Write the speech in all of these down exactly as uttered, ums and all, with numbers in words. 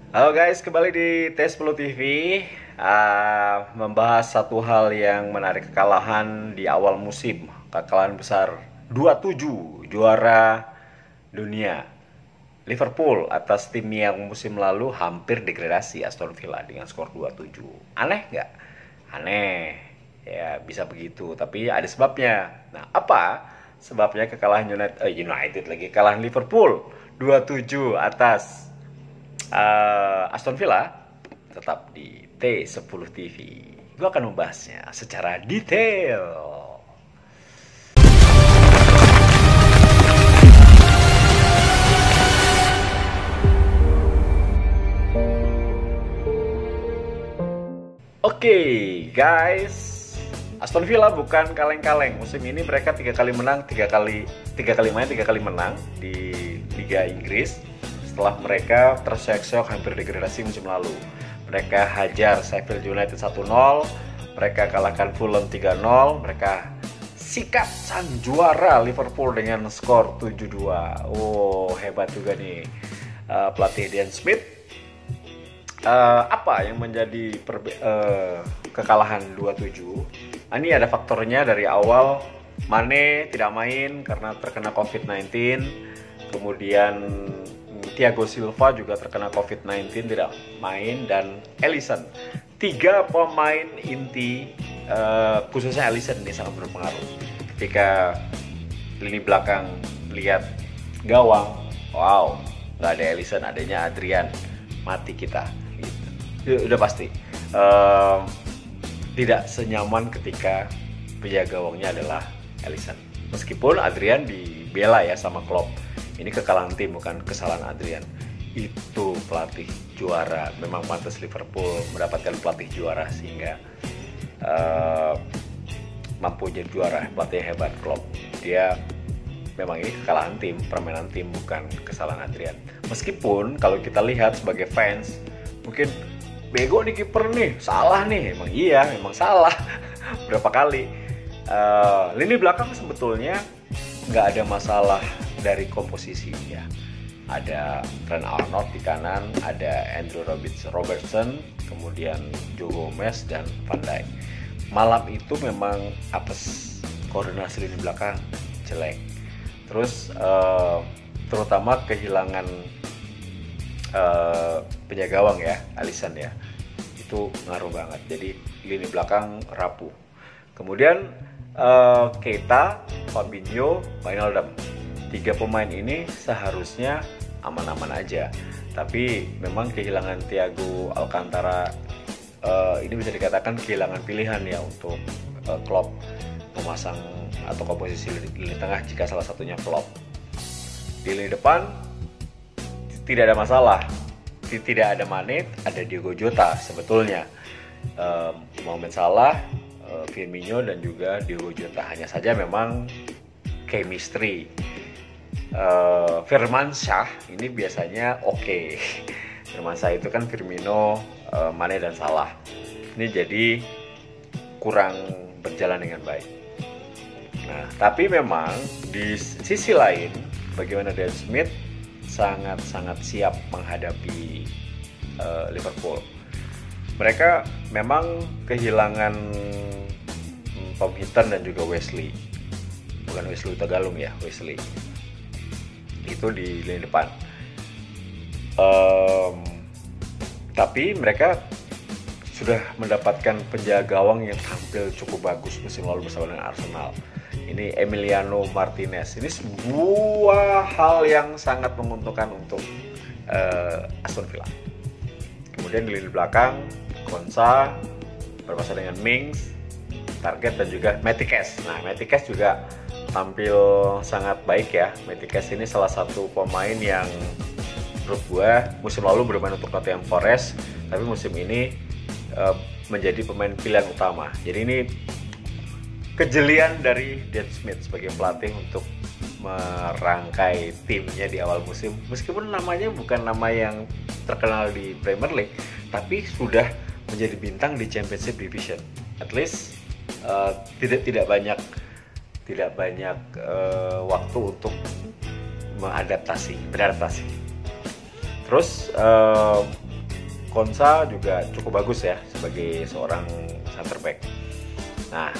Halo guys, kembali di T sepuluh T V. Ah, membahas satu hal yang menarik, kekalahan di awal musim. Kekalahan besar dua tujuh, juara dunia Liverpool atas tim yang musim lalu hampir degradasi, Aston Villa, dengan skor dua tujuh. Aneh nggak? Aneh. Ya, bisa begitu, tapi ada sebabnya. Nah, apa sebabnya kekalahan United, eh, United lagi, kekalahan Liverpool dua tujuh atas uh, Aston Villa? Tetap di T sepuluh T V. Gue akan membahasnya secara detail. Oke okay, guys, Aston Villa bukan kaleng-kaleng. Musim ini mereka tiga kali menang, tiga kali tiga kali main, tiga kali menang di Liga Inggris. Setelah mereka terseok-seok hampir degradasi musim lalu. Mereka hajar Sheffield United satu nol, mereka kalahkan Fulham tiga nol, mereka sikat sang juara Liverpool dengan skor tujuh dua. Oh, hebat juga nih uh, pelatih Dean Smith. Uh, apa yang menjadi perbe- uh, kekalahan dua tujuh? Ini ada faktornya dari awal. Mane tidak main karena terkena covid sembilan belas. Kemudian Thiago Silva juga terkena covid sembilan belas, tidak main, dan Alisson. Tiga pemain inti, uh, khususnya Alisson ini sangat berpengaruh. Ketika lini belakang lihat gawang, wow, nggak ada Alisson, adanya Adrian, mati kita. Gitu. Udah pasti. Uh, tidak senyaman ketika penjaga gawangnya adalah Alisson. Meskipun Adrian dibela ya sama Klopp. Ini kekalahan tim, bukan kesalahan Adrian. Itu pelatih juara. Memang pantas Liverpool mendapatkan pelatih juara sehingga uh, mampu jadi juara. Pelatih hebat Klopp. Dia memang ini kekalahan tim, permainan tim, bukan kesalahan Adrian. Meskipun kalau kita lihat sebagai fans, mungkin bego nih kiper nih, salah nih. Emang iya, emang salah. Berapa kali. Uh, lini belakang sebetulnya nggak ada masalah dari komposisi ya. Ada Trent Arnold di kanan, ada Andrew Robertson, kemudian Joe Gomez dan Van Dijk. Malam itu memang apes, koordinasi lini belakang jelek. Terus uh, terutama kehilangan uh, penjaga gawang ya, Alisson ya. Itu ngaruh banget. Jadi lini belakang rapuh. Kemudian uh, Keita, Fabinho, Wijnaldum. Tiga pemain ini seharusnya aman-aman aja, tapi memang kehilangan Thiago Alcantara uh, ini bisa dikatakan kehilangan pilihan ya untuk uh, Klopp memasang atau komposisi lini tengah jika salah satunya flop. Di lini depan tidak ada masalah, tidak ada Mane, ada Diogo Jota sebetulnya, uh, Mohamed Salah, uh, Firmino dan juga Diogo Jota. Hanya saja memang chemistry Uh, Firmansyah ini biasanya oke. Okay. Firmansyah itu kan Firmino, uh, Mane dan Salah. Ini jadi kurang berjalan dengan baik. Nah, tapi memang di sisi lain, bagaimana Dean Smith sangat-sangat siap menghadapi uh, Liverpool. Mereka memang kehilangan um, Tom Hinton dan juga Wesley. Bukan Wesley Tagalung ya, Wesley. Itu di lini depan. Um, tapi mereka sudah mendapatkan penjaga gawang yang tampil cukup bagus musim lalu bersama dengan Arsenal. Ini Emiliano Martinez. Ini sebuah hal yang sangat menguntungkan untuk uh, Aston Villa. Kemudian di lini belakang, Konsa berpasangan dengan Mings, Target dan juga Matty Cash. Nah, Matty Cash juga tampil sangat baik ya. Matty Cash ini salah satu pemain yang menurut gue musim lalu bermain untuk Nottingham Forest, tapi musim ini uh, menjadi pemain pilihan utama. Jadi ini kejelian dari Dean Smith sebagai pelatih untuk merangkai timnya di awal musim. Meskipun namanya bukan nama yang terkenal di Premier League, tapi sudah menjadi bintang di Championship Division. At least uh, tidak tidak banyak tidak banyak uh, waktu untuk mengadaptasi, beradaptasi. Terus uh, Konsa juga cukup bagus ya sebagai seorang center back. Nah,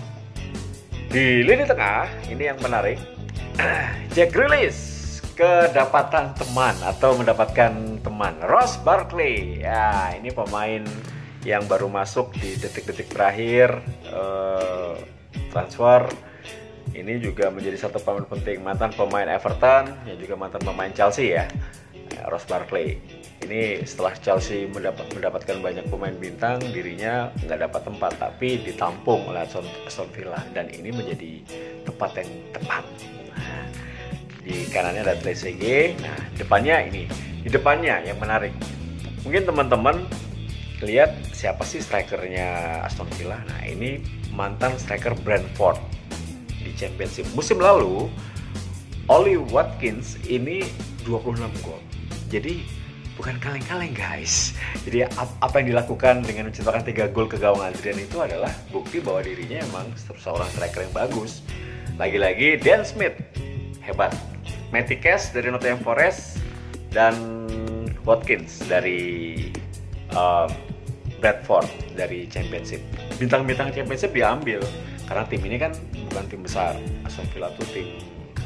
di lini tengah ini yang menarik, Jack Grealish kedapatan teman atau mendapatkan teman, Ross Barkley. Ya, ini pemain yang baru masuk di detik-detik terakhir eh, transfer. Ini juga menjadi satu pemain penting, mantan pemain Everton yang juga mantan pemain Chelsea ya, Ross Barkley. Ini setelah Chelsea mendapat, mendapatkan banyak pemain bintang, dirinya nggak dapat tempat, tapi ditampung oleh Aston Villa, dan ini menjadi tempat yang tepat. Nah, di kanannya ada Trezeguet. Nah, depannya ini, di depannya yang menarik. Mungkin teman-teman lihat siapa sih strikernya Aston Villa. Nah, ini mantan striker Brentford di Championship. Musim lalu, Ollie Watkins ini dua puluh enam gol. Jadi bukan kaleng-kaleng guys. Jadi apa yang dilakukan dengan menciptakan tiga gol ke gawang Adrian itu adalah bukti bahwa dirinya emang seorang striker yang bagus. Lagi-lagi Dan Smith hebat. Matty Cash dari Nottingham Forest dan Watkins dari uh, Bradford dari Championship. Bintang-bintang Championship diambil karena tim ini kan bukan tim besar. Aston Villa tuh tim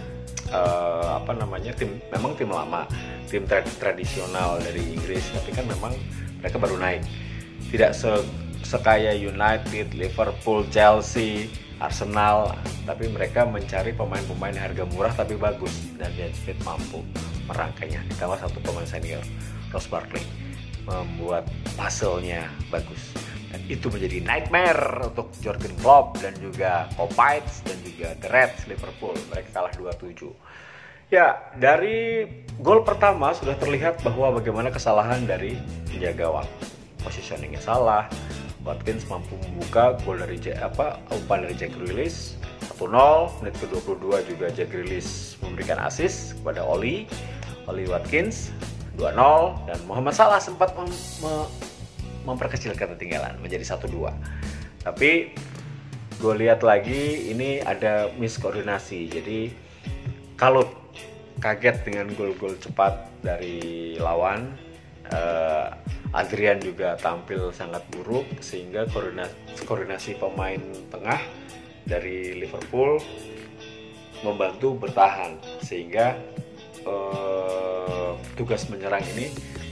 uh, apa namanya tim memang tim lama, tim tra- tradisional dari Inggris, tapi kan memang mereka baru naik. Tidak se- sekaya United, Liverpool, Chelsea, Arsenal, tapi mereka mencari pemain-pemain harga murah tapi bagus, dan Dan Smith mampu merangkainya. Ditambah satu pemain senior, Ross Barkley, membuat puzzle-nya bagus. Dan itu menjadi nightmare untuk Jurgen Klopp dan juga Kopites dan juga The Reds Liverpool. Mereka kalah dua tujuh. Ya, dari gol pertama sudah terlihat bahwa bagaimana kesalahan dari penjaga gawang. Positioningnya salah. Watkins mampu membuka gol dari apa umpan dari Jack Grealish satu nol. Menit ke dua puluh dua juga Jack Grealish memberikan assist kepada Oli Oli Watkins dua nol, dan Mohamed Salah sempat mem- mem- memperkecil ketertinggalan menjadi satu dua. Tapi gue lihat lagi ini ada miskoordinasi. Jadi kalau kaget dengan gol-gol cepat dari lawan, uh, Adrian juga tampil sangat buruk, sehingga koordinasi, koordinasi pemain tengah dari Liverpool membantu bertahan, sehingga uh, tugas menyerang ini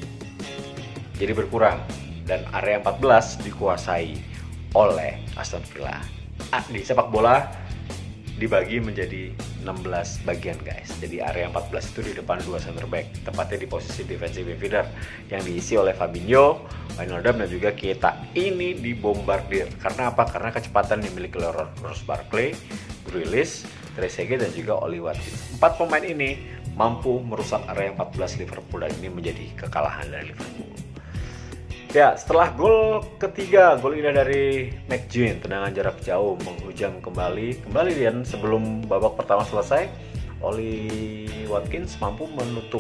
jadi berkurang, dan area empat belas dikuasai oleh Aston Villa. Ah, di sepak bola dibagi menjadi enam belas bagian guys. Jadi area empat belas itu di depan dua center back, tepatnya di posisi defensive midfielder yang diisi oleh Fabinho, Wijnaldum dan juga Keita. Ini dibombardir. Karena apa? Karena kecepatan yang dimiliki oleh Ross Barkley, Grealish, Trezeguet dan juga Oli Watkins. Empat pemain ini mampu merusak area empat belas Liverpool, dan ini menjadi kekalahan dari Liverpool. Ya, setelah gol ketiga, gol indah dari McGinn, tendangan jarak jauh menghujam kembali. Kembali dan sebelum babak pertama selesai, Oli Watkins mampu menutup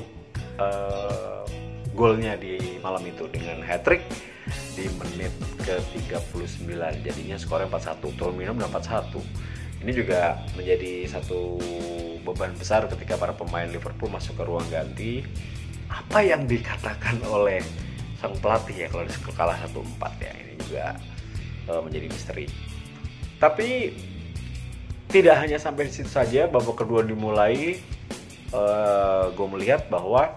uh, golnya di malam itu dengan hat-trick di menit ke tiga puluh sembilan. Jadinya skornya empat satu, Firmino dapat satu. Ini juga menjadi satu beban besar ketika para pemain Liverpool masuk ke ruang ganti. Apa yang dikatakan oleh sang pelatih ya kalau kalah satu empat ya, ini juga uh, menjadi misteri. Tapi tidak hanya sampai di situ saja. Babak kedua dimulai, uh, gue melihat bahwa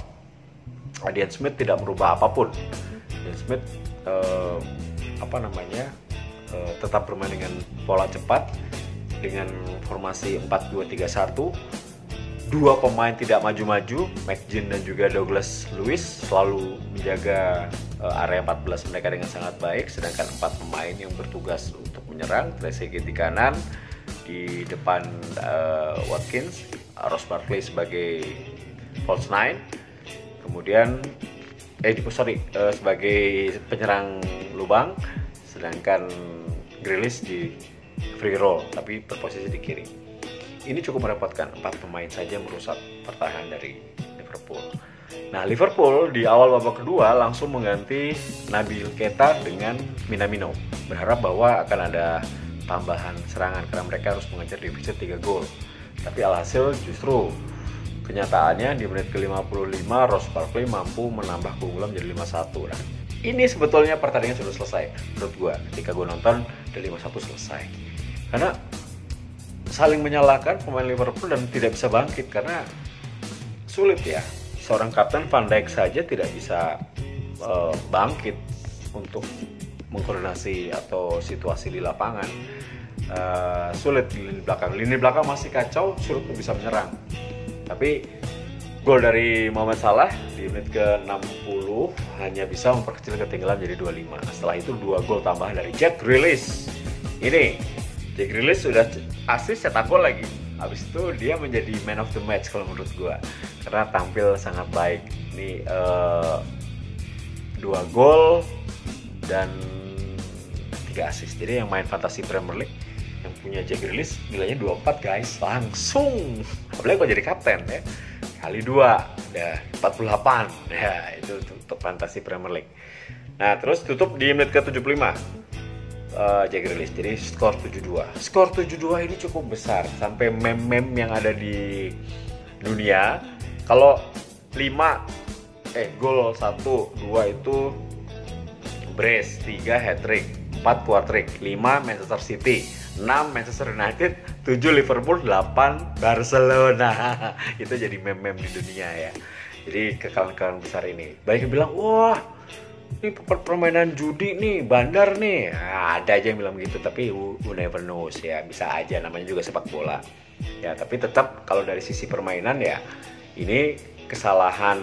Dan Smith tidak merubah apapun. Dan Smith uh, apa namanya uh, tetap bermain dengan pola cepat dengan formasi empat dua tiga satu. Dua pemain tidak maju-maju, McGinn dan juga Douglas Luiz selalu menjaga uh, area empat belas mereka dengan sangat baik, sedangkan empat pemain yang bertugas untuk menyerang, Trezeguet di kanan, di depan uh, Watkins, Ross Barkley sebagai false nine, kemudian eh sorry uh, sebagai penyerang lubang, sedangkan Grealish di free roll tapi berposisi di kiri. Ini cukup merepotkan, empat pemain saja merusak pertahanan dari Liverpool. Nah, Liverpool di awal babak kedua langsung mengganti Nabil Keita dengan Minamino, berharap bahwa akan ada tambahan serangan karena mereka harus mengejar defisit tiga gol. Tapi alhasil justru kenyataannya di menit ke lima puluh lima Ross Barkley mampu menambah keunggulan menjadi lima satu. Nah, ini sebetulnya pertandingan sudah selesai menurut gue. Ketika gue nonton udah lima satu selesai, karena saling menyalahkan pemain Liverpool dan tidak bisa bangkit karena sulit ya. Seorang kapten Van Dijk saja tidak bisa uh, bangkit untuk mengkoordinasi atau situasi di lapangan. Uh, sulit di lini belakang. Lini belakang masih kacau, sulit untuk bisa menyerang. Tapi gol dari Mohamed Salah di menit ke enam puluh hanya bisa memperkecil ketinggalan jadi dua lima. Setelah itu dua gol tambahan dari Jack Grealish. Ini Jack Grealish sudah asis cetak gol lagi. Habis itu dia menjadi man of the match kalau menurut gua karena tampil sangat baik. Ini uh, dua gol dan tiga assist. Jadi yang main fantasi Premier League yang punya Jack Grealish nilainya dua puluh empat guys, langsung. Apalagi kalau jadi kapten ya, kali dua udah empat puluh delapan ya, itu untuk fantasi Premier League. Nah terus tutup di menit ke tujuh puluh lima uh, Jack Grealish, jadi skor tujuh dua. Skor tujuh dua ini cukup besar sampai meme-meme yang ada di dunia kalau lima eh gol satu dua itu brace, tiga hat trick, empat quartrick, lima Manchester City, enam Manchester United, tujuh Liverpool, delapan Barcelona. Itu jadi meme-meme di dunia ya. Jadi kekalahan-kekalahan besar ini. Banyak yang bilang, wah ini permainan judi nih, bandar nih. Nah, ada aja yang bilang begitu, tapi who, who never knows ya. Bisa aja, namanya juga sepak bola. Ya, tapi tetap kalau dari sisi permainan ya, ini kesalahan,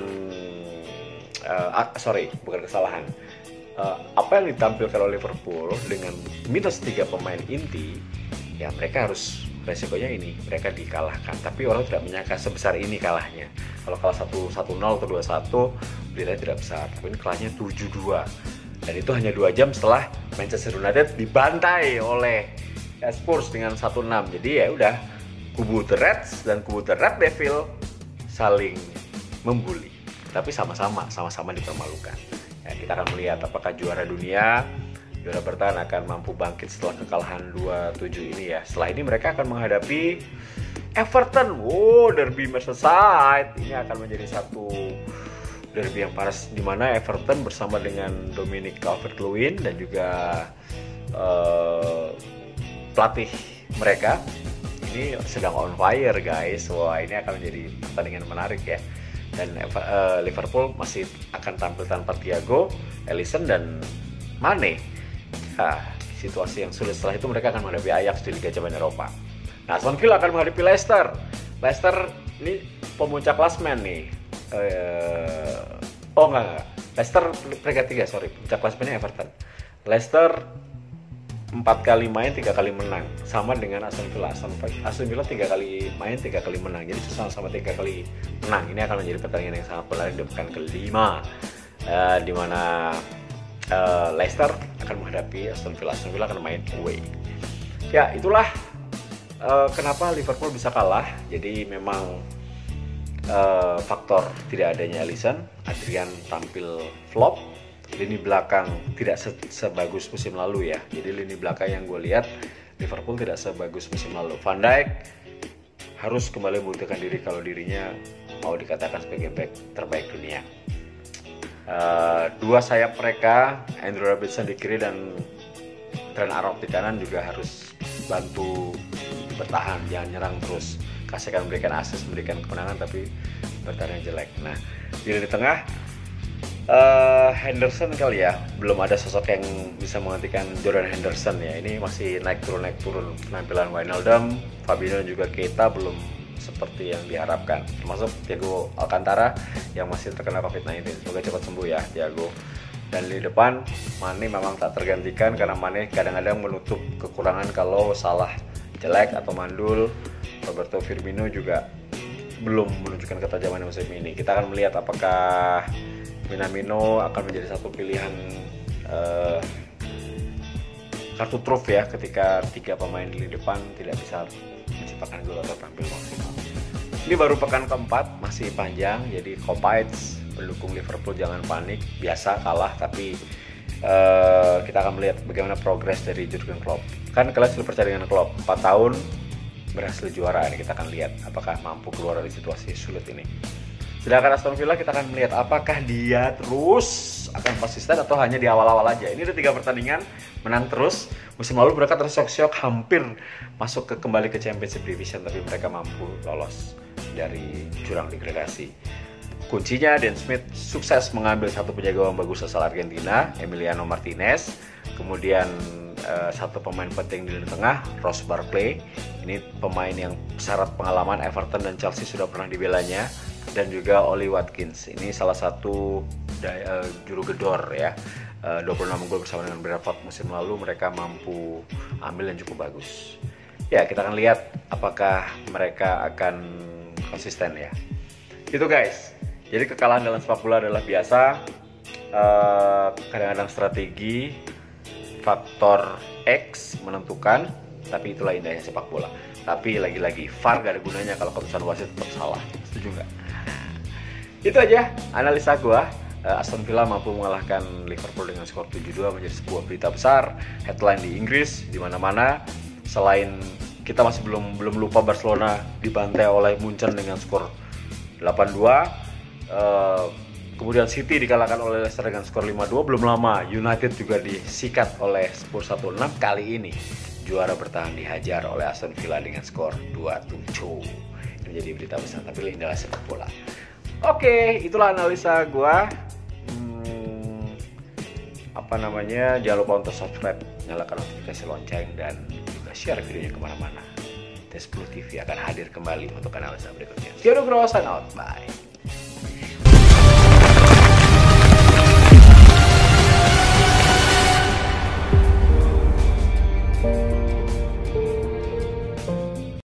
uh, ah, sorry, bukan kesalahan. Uh, apa yang ditampilkan oleh Liverpool dengan minus tiga pemain inti, ya mereka harus resikonya ini, mereka dikalahkan. Tapi orang tidak menyangka sebesar ini kalahnya. Kalau kalah satu nol atau dua satu, beritanya tidak besar. Tapi ini kalahnya tujuh dua. Dan itu hanya dua jam setelah Manchester United dibantai oleh Spurs dengan satu enam. Jadi ya udah, kubu The Reds dan kubu The Red Devil saling membuli. Tapi sama-sama, sama-sama dipermalukan. Ya, kita akan melihat apakah juara dunia, juara bertahan akan mampu bangkit setelah kekalahan dua tujuh ini ya. Setelah ini mereka akan menghadapi Everton. Wow, derby Merseyside. Ini akan menjadi satu derby yang panas di mana Everton bersama dengan Dominic Calvert-Lewin dan juga uh, pelatih mereka ini sedang on fire guys. Wah, ini akan menjadi pertandingan menarik ya. Dan uh, Liverpool masih akan tampil tanpa Thiago, Alisson dan Mane. Nah, situasi yang sulit. Setelah itu mereka akan menghadapi Ajax di Liga Champions Eropa. Nah, Aston Villa akan menghadapi Leicester. Leicester ini pemuncak klasmen nih. Uh, oh enggak, enggak. Leicester peringkat tiga, sorry. Puncak klasmennya Everton. Leicester empat kali main, tiga kali menang. Sama dengan Aston Villa. Aston Villa tiga kali main, tiga kali menang. Jadi sama-sama tiga kali menang. Ini akan menjadi pertandingan yang sangat menarik di pekan kelima. Uh, di mana uh, Leicester akan menghadapi Aston Villa. Aston Villa akan main away. Ya, itulah uh, kenapa Liverpool bisa kalah. Jadi memang uh, faktor tidak adanya Alisson, Adrian tampil flop. Lini belakang tidak se- sebagus musim lalu ya. Jadi lini belakang yang gue lihat Liverpool tidak sebagus musim lalu. Van Dijk harus kembali membuktikan diri kalau dirinya mau dikatakan sebagai back terbaik dunia. Uh, dua sayap mereka, Andrew Robertson di kiri dan Trent Arnold di kanan juga harus bantu bertahan, jangan nyerang terus. Kasihkan memberikan assist, memberikan kemenangan tapi bertahan yang jelek. Nah, di lini tengah Uh, Henderson kali ya, belum ada sosok yang bisa menggantikan Jordan Henderson ya. Ini masih naik turun naik turun penampilan Wijnaldum, Fabinho dan juga Keita belum seperti yang diharapkan. Termasuk Thiago Alcantara yang masih terkena covid sembilan belas. Semoga cepat sembuh ya Thiago. Dan di depan Mane memang tak tergantikan karena Mane kadang-kadang menutup kekurangan kalau Salah jelek atau mandul. Roberto Firmino juga belum menunjukkan ketajaman musim ini. Kita akan melihat apakah Minamino akan menjadi satu pilihan uh, kartu truf ya ketika tiga pemain di depan tidak bisa menciptakan gol atau tampil maksimal. Ini baru pekan keempat, masih panjang, jadi Kopites pendukung Liverpool jangan panik, biasa kalah tapi uh, kita akan melihat bagaimana progres dari Jurgen Klopp. Kan kalian selalu percaya dengan Klopp, empat tahun berhasil juara, ini kita akan lihat apakah mampu keluar dari situasi sulit ini. Sedangkan Aston Villa kita akan melihat apakah dia terus akan konsisten atau hanya di awal-awal aja. Ini udah tiga pertandingan menang terus. Musim lalu mereka tersyok-syok hampir masuk ke kembali ke Championship Division, tapi mereka mampu lolos dari jurang degradasi. Kuncinya Dan Smith sukses mengambil satu penjaga gawang bagus asal Argentina, Emiliano Martinez. Kemudian uh, satu pemain penting di lini tengah, Ross Barkley. Ini pemain yang syarat pengalaman, Everton dan Chelsea sudah pernah dibelanya. Dan juga Oli Watkins, ini salah satu uh, juru gedor ya, uh, dua puluh enam gol bersama dengan Brentford musim lalu mereka mampu ambil yang cukup bagus. Ya, kita akan lihat apakah mereka akan konsisten ya. Itu guys, jadi kekalahan dalam sepak bola adalah biasa, uh, kadang-kadang strategi, faktor X menentukan, tapi itulah indahnya sepak bola. Tapi lagi-lagi V A R gak ada gunanya kalau keputusan wasit tetap salah, setuju nggak? Itu aja analisa gua. uh, Aston Villa mampu mengalahkan Liverpool dengan skor tujuh dua menjadi sebuah berita besar, headline di Inggris di mana-mana. Selain kita masih belum belum lupa Barcelona dibantai oleh Munchen dengan skor delapan dua. Uh, kemudian City dikalahkan oleh Leicester dengan skor lima dua. Belum lama United juga disikat oleh Spurs satu enam. Kali ini juara bertahan dihajar oleh Aston Villa dengan skor dua tujuh. Ini menjadi berita besar, tapi ini adalah sepak bola. Oke, itulah analisa gua. Hmm, apa namanya? Jangan lupa untuk subscribe, nyalakan notifikasi lonceng, dan juga share videonya kemana-mana. T sepuluh T V akan hadir kembali untuk analisa berikutnya. See you, bro. Sign out. Bye.